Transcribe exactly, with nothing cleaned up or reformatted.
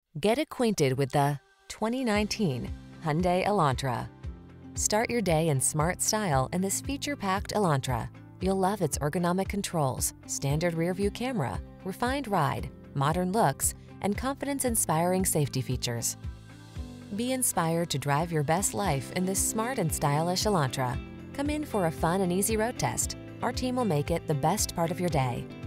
Get acquainted with the twenty nineteen Hyundai Elantra. Start your day in smart style in this feature-packed Elantra. You'll love its ergonomic controls, standard rear-view camera, refined ride, modern looks, and confidence-inspiring safety features. Be inspired to drive your best life in this smart and stylish Elantra. Come in for a fun and easy road test. Our team will make it the best part of your day.